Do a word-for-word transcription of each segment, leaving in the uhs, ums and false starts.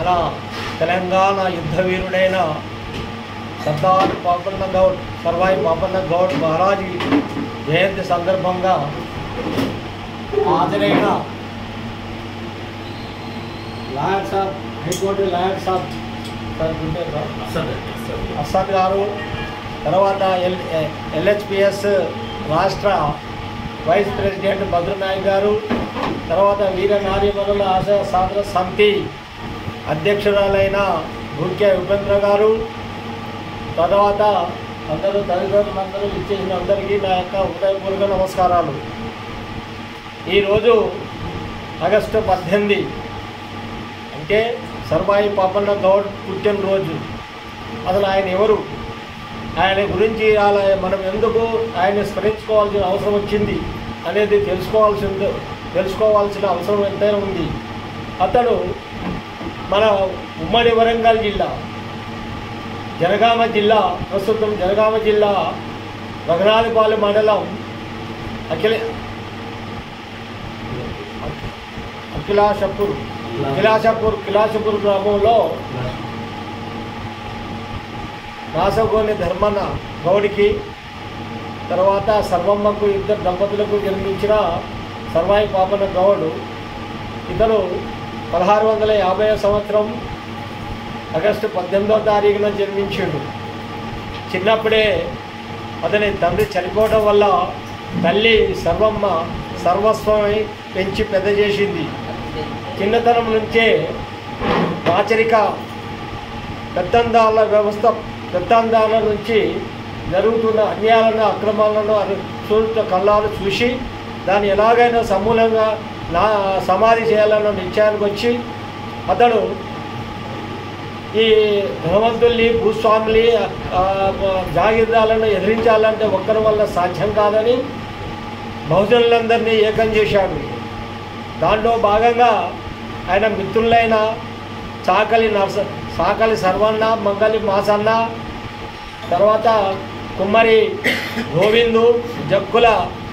మన తెలంగాణ యుద్ధవీరుడైన సర్దార్ పాపన్న గౌడ్ సర్వాయి పాపన్న గౌడ్ మహారాజ్ జయంతి సందర్భంగా హాజరైన లాయర్ సాబ్ హైకోర్టు లాయర్ సాబ్ అసద్ గారు, తర్వాత ఎల్ ఎల్హెచ్పిఎస్ రాష్ట్ర వైస్ ప్రెసిడెంట్ భద్రనాయక్ గారు, తర్వాత వీర నారీమణుల ఆశయ సాధన సమితి అధ్యక్షురాలైన గుర్కే ఉపేంద్ర గారు, తర్వాత అందరూ తల్లిదండ్రులందరూ ఇచ్చేసిన అందరికీ నా యొక్క హృదయపూర్వక నమస్కారాలు. ఈరోజు ఆగస్టు పద్దెనిమిది అంటే సర్వాయి పాపన్న గౌడ్ పుట్టినరోజు. అసలు ఆయన ఎవరు, ఆయన గురించి అలా మనం ఎందుకు ఆయన స్మరించుకోవాల్సిన అవసరం వచ్చింది అనేది తెలుసుకోవాల్సింది తెలుసుకోవాల్సిన అవసరం ఎంతైనా ఉంది. అతడు మన ఉమ్మడి వరంగల్ జిల్లా, జనగామ జిల్లా, ప్రస్తుతం జనగామ జిల్లా రఘునాథపాలెం మండలం అఖిల అఖిలాషపూర్ కిలాషపూర్ కిలాషపూర్ గ్రామంలో రాసగోని ధర్మన్న గౌడికి, తర్వాత సర్వమ్మకు ఇద్దరు దంపతులకు జన్మించిన సర్వాయి పాపన్న గౌడు. ఇతను పదహారు వందల యాభై సంవత్సరం ఆగస్టు పద్దెనిమిదవ తారీఖున జన్మించాడు. చిన్నప్పుడే అతని తండ్రి చనిపోవడం వల్ల తల్లి సర్వమ్మ సర్వస్వమై పెంచి పెద్ద చేసింది. చిన్నతనం నుంచే రాచరిక పెత్తందాల వ్యవస్థ పెత్తందాల నుంచి జరుగుతున్న అన్యాయాలను అక్రమాలను చూడ కళ్ళాలు చూసి దాన్ని ఎలాగైనా సమూలంగా నా సమాధి చేయాలన్న నిశ్చయానికి వచ్చి అతడు ఈ ధనవంతుల్ని భూస్వాముల్ని జాగీర్దాలను ఎదిరించాలంటే ఒక్కరి వల్ల సాధ్యం కాదని బహుజనులందరినీ ఏకం చేశాడు. దాంట్లో భాగంగా ఆయన మిత్రులైన చాకలి నర్స సాకలి సర్వన్న, మంగలి మాసన్న, తర్వాత కుమ్మరి గోవిందు, జక్కుల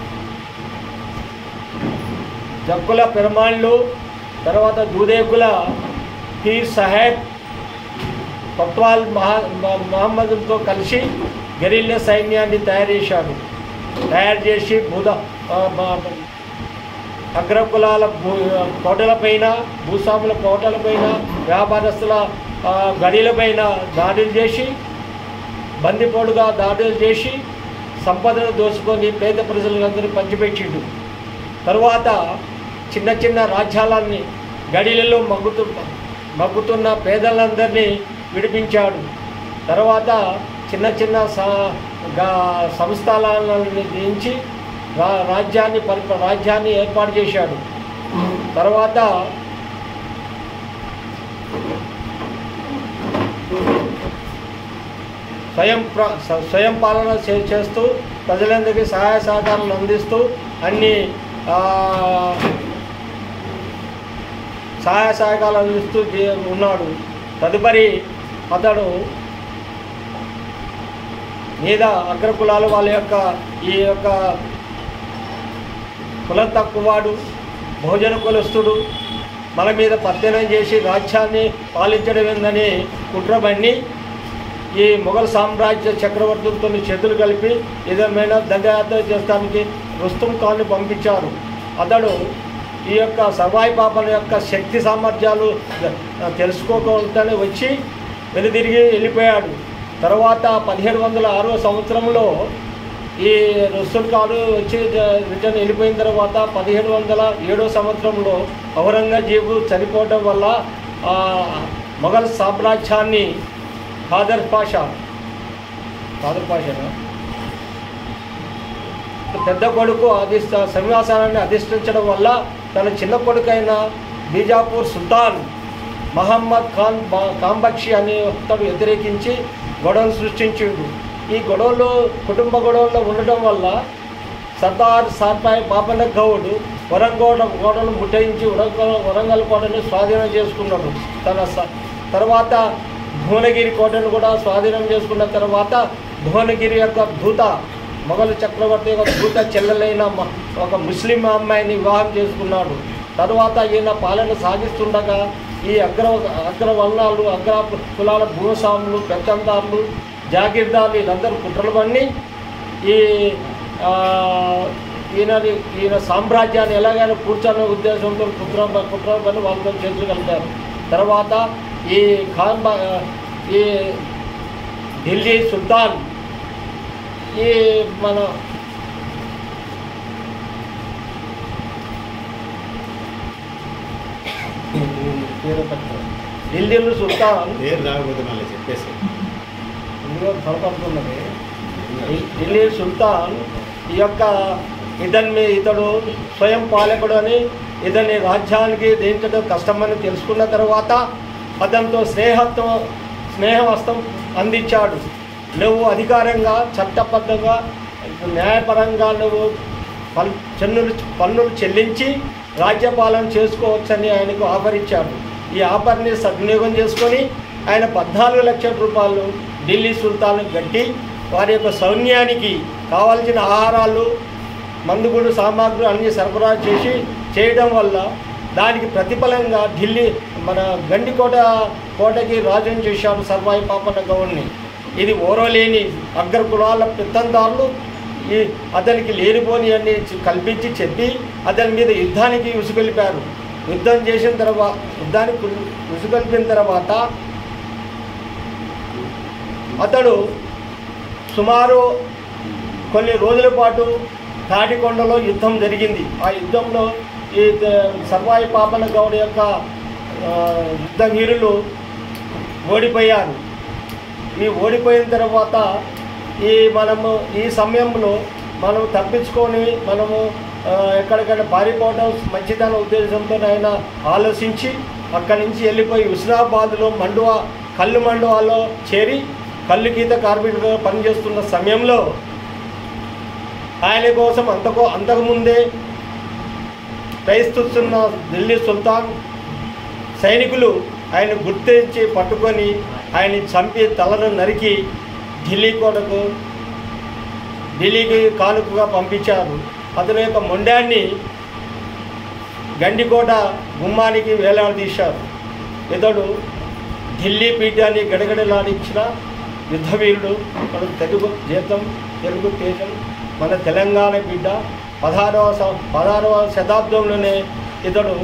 జక్కుల పెరమాళ్ళు, తర్వాత దూదేకుల పీర్ సాహెబ్ పట్వాల్ మహా మహమ్మద్తో కలిసి గెరిల్లా సైన్యాన్ని తయారు చేశాడు. తయారు చేసి భూద అగ్రకులాల భూ కోటలపైన, భూస్వాముల కోటలపైన, వ్యాపారస్తుల గడిలపైన దాడులు చేసి, బందిపోటుగా దాడులు చేసి సంపదను దోచుకొని పేద ప్రజలందరినీ పంచిపెట్టిండు. తరువాత చిన్న చిన్న రాజ్యాలన్నీ గడిలలో మగ్గుతు మగ్గుతున్న పేదలందరినీ విడిపించాడు. తర్వాత చిన్న చిన్న సంస్థలను దించి రా రాజ్యాన్ని పరిప రాజ్యాన్ని ఏర్పాటు చేశాడు. తర్వాత స్వయం ప్ర స్వయం పాలన చేస్తూ ప్రజలందరికీ సహాయ సహకారాలు అందిస్తూ అన్ని సహాయ సహకారాలు అందిస్తూ ఉన్నాడు. తదుపరి అతడు మీద అగ్రకులాలు వాళ్ళ యొక్క ఈ యొక్క కులం తక్కువవాడు, బహుజన కులస్తుడు, మన మీద పత్తనం చేసి రాజ్యాన్ని పాలించడం ఏందని కుట్రబన్ని ఈ మొఘల్ సామ్రాజ్య చక్రవర్తులతో చేతులు కలిపి ఏదేమైనా దండయాత్ర చేస్తానికి రుస్తుం ఖాన్ని పంపించారు. అతడు ఈ యొక్క సర్వాయి పాపన యొక్క శక్తి సామర్థ్యాలు తెలుసుకోకుండానే వచ్చి వెనుదిరిగి వెళ్ళిపోయాడు. తర్వాత పదిహేడు వందల ఆరో సంవత్సరంలో ఈ రుస్తుం ఖాన్ వచ్చి రిటర్న్ వెళ్ళిపోయిన తర్వాత పదిహేడు వందల ఏడో సంవత్సరంలో ఔరంగజేబు చనిపోవడం వల్ల మొఘల్ సామ్రాజ్యాన్ని ఖాదర్ పాషా ఖాదర్ పాషా పెద్ద కొడుకు అధిష్ట సింహాసనాన్ని అధిష్ఠించడం వల్ల తన చిన్న కొడుకైన బీజాపూర్ సుల్తాన్ మహమ్మద్ ఖాన్ కాంబక్షి అనే అతడు వ్యతిరేకించి గొడవలు సృష్టించిండు. ఈ గొడవలు కుటుంబ గొడవల్లో ఉండటం వల్ల సర్దార్ సార్పాయి పాపన్న గౌడ్ వరంగోడ కోటను ముట్టయించి వరంగల్ కోటను స్వాధీనం చేసుకున్నాడు. తన తర్వాత భువనగిరి కోటను కూడా స్వాధీనం చేసుకున్న తర్వాత భువనగిరి యొక్క దూత మొఘల్ చక్రవర్తి యొక్క దూత చెల్లెలైన ఒక ముస్లిం అమ్మాయిని వివాహం చేసుకున్నాడు. తరువాత ఈయన పాలన సాగిస్తుండగా ఈ అగ్ర అగ్రవర్ణాలు అగ్ర కులాల భూస్వాములు పెత్తందారులు జాగీర్దారులు వీళ్ళందరూ కుట్రలు పన్ని ఈ ఈయన ఈయన సామ్రాజ్యాన్ని ఎలాగైనా కూర్చొనే ఉద్దేశంతో కుట్ర కుట్రలు పని వాళ్ళతో చేతులు కలిపారు. తర్వాత ఈ ఖాన్ ఈ ఢిల్లీ సుల్తాన్ ఈ మన ఢిల్లీలో సుల్తాన్ చెప్పేసి కనపడుతున్నది. ఢిల్లీ సుల్తాన్ ఈ యొక్క ఇతన్ని ఇతడు స్వయం పాలకుడు అని ఇతని రాజ్యానికి దించడం కష్టమని తెలుసుకున్న తర్వాత అతనితో స్నేహత్వం స్నేహహస్తం అందించాడు. నువ్వు అధికారంగా చట్టబద్ధంగా న్యాయపరంగా నువ్వు పల్ చెన్నులు పన్నులు చెల్లించి రాజ్యపాలన చేసుకోవచ్చని ఆయనకు ఆఫర్ ఇచ్చాడు. ఈ ఆఫర్ని సద్వినియోగం చేసుకొని ఆయన పద్నాలుగు లక్షల రూపాయలు ఢిల్లీ సుల్తాన్కు కట్టి వారి యొక్క సైన్యానికి కావాల్సిన ఆహారాలు మందుగుడు సామాగ్రి అన్ని సరఫరా చేసి చేయడం వల్ల దానికి ప్రతిఫలంగా ఢిల్లీ మన గండికోట కోటకి రాజుని చేశాడు సర్వాయి పాపన్న గౌడ్ని. ఇది ఓరలేని అగ్ర కులాల పెత్తందారులు ఈ అతనికి లేనిపోని అన్ని కల్పించి చెప్పి అతని మీద యుద్ధానికి ఉసుగొలిపారు. యుద్ధం చేసిన తర్వాత యుద్ధానికి ఉసుగొలిపిన తర్వాత అతడు సుమారు కొన్ని రోజుల పాటు తాటికొండలో యుద్ధం జరిగింది. ఆ యుద్ధంలో ఈ సర్వాయి పాపన్న గౌడ్ యొక్క యుద్ధ వీరులు ఓడిపోయారు. ఈ ఓడిపోయిన తర్వాత ఈ మనము ఈ సమయంలో మనం తప్పించుకొని మనము ఎక్కడికైనా పారిపోవడం మంచిదన్న ఉద్దేశంతో ఆయన ఆలోచించి అక్కడి నుంచి వెళ్ళిపోయి హుస్నాబాద్లో మండువా కళ్ళు మండువాలో చేరి కళ్ళు గీత కార్మికులుగా పనిచేస్తున్న సమయంలో ఆయన కోసం అంతకు అంతకుముందే ప్రయత్నిస్తున్న ఢిల్లీ సుల్తాన్ సైనికులు ఆయన గుర్తించి పట్టుకొని ఆయన చంపి తలను నరికి ఢిల్లీ కోటకు ఢిల్లీకి కానుకగా పంపించారు. అతని యొక్క మొండాన్ని గండికోట గుమ్మానికి వేలాడదీశారు. ఇతడు ఢిల్లీ పీఠాన్ని గడగడలాడించిన యుద్ధవీరుడు. మన తెలుగు జీతం తెలుగు తేజం మన తెలంగాణ బిడ్డ. పదహారవ పదహారవ శతాబ్దంలోనే ఇతడు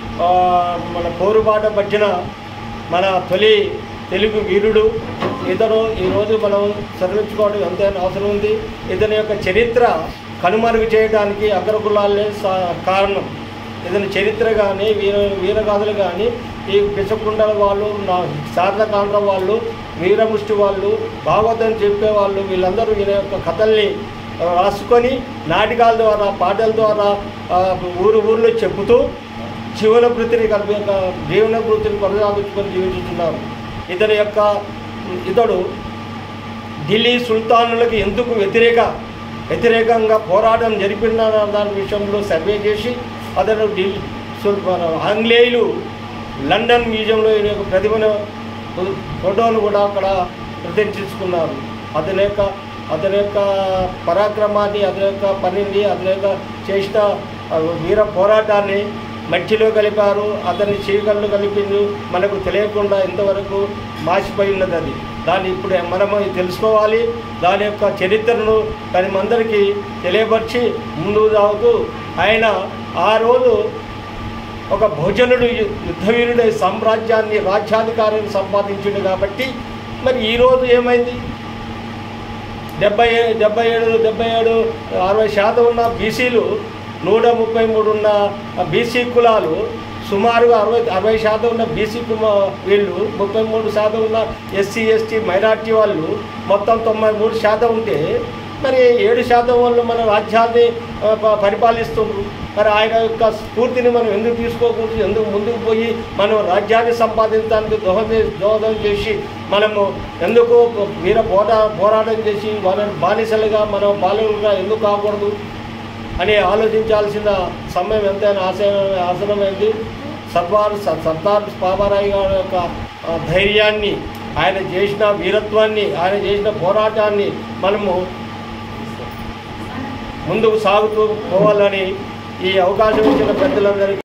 మన పోరుబాట పట్టిన మన తొలి తెలుగు వీరుడు. ఇతను ఈరోజు మనం చదివించుకోవడం ఎంతైనా అవసరం ఉంది. ఇతని యొక్క చరిత్ర కనుమరుగు చేయడానికి అగ్రకులాలే కారణం. ఇతని చరిత్ర కానీ వీర వీరగాథలు కానీ ఈ పిచ్చకుండల వాళ్ళు నా శారదకాండ్ర వాళ్ళు వీరముష్టి వాళ్ళు భాగవతం చెప్పేవాళ్ళు వీళ్ళందరూ ఈయన యొక్క కథల్ని రాసుకొని నాటకాల ద్వారా పాటల ద్వారా ఊరు ఊర్లో చెబుతూ జీవన వృత్తిని కలిపి జీవన వృత్తిని కొనసాగించుకొని జీవిస్తున్నారు. ఇతని యొక్క ఇతడు ఢిల్లీ సుల్తానులకు ఎందుకు వ్యతిరేక వ్యతిరేకంగా పోరాటం జరిపిన దాని విషయంలో సర్వే చేసి అతను ఢిల్లీ ఆంగ్లేయులు లండన్ మ్యూజియంలో ఈయన యొక్క ప్రతిభను ఫోటోను కూడా అక్కడ ప్రదర్శించుకున్నారు. అతని యొక్క అతని యొక్క పరాక్రమాన్ని అతని యొక్క పనిని అతని యొక్క చేసిన వీర పోరాటాన్ని మట్టిలో కలిపారు. అతని చీకళ్ళు కలిపింది మనకు తెలియకుండా ఇంతవరకు మాసిపోయి ఉన్నది. అది దాన్ని ఇప్పుడు మనము తెలుసుకోవాలి. దాని యొక్క చరిత్రను దాని అందరికీ తెలియపరిచి ముందుకు సాగుతూ ఆయన ఆ రోజు ఒక భోజనుడు యుద్ధవీరుడై సామ్రాజ్యాన్ని రాజ్యాధికారాన్ని సంపాదించిండు. కాబట్టి మరి ఈరోజు ఏమైంది? డెబ్బై డెబ్బై ఏడు డెబ్బై ఏడు అరవై శాతం ఉన్న బీసీలు నూట ముప్పై మూడు ఉన్న బీసీ కులాలు సుమారుగా అరవై అరవై శాతం ఉన్న బీసీ కుమా వీళ్ళు ముప్పై మూడు శాతం ఉన్న ఎస్సీ ఎస్టీ మైనార్టీ వాళ్ళు మొత్తం తొంభై మూడు శాతం ఉంటే మరి ఏడు శాతం వాళ్ళు మన రాజ్యాన్ని పరిపాలిస్తున్నారు. మరి ఆయన యొక్క స్ఫూర్తిని మనం ఎందుకు తీసుకోకూడదు? ఎందుకు ముందుకు పోయి మనం రాజ్యాన్ని సంపాదించడానికి దోహద దోహదం చేసి మనము ఎందుకు వీర పోరా పోరాటం చేసి వాళ్ళని బానిసలుగా మనం పాలకులుగా ఎందుకు కాకూడదు అని ఆలోచించాల్సిన సమయం ఎంతైనా ఆశ ఆసనమైంది. సర్వార్ సర్దార్ బాబారాయ్ గారి యొక్క ధైర్యాన్ని, ఆయన చేసిన వీరత్వాన్ని, ఆయన చేసిన పోరాటాన్ని మనము ముందుకు సాగుతూ పోవాలని ఈ అవకాశం ఇచ్చిన పెద్దలందరికీ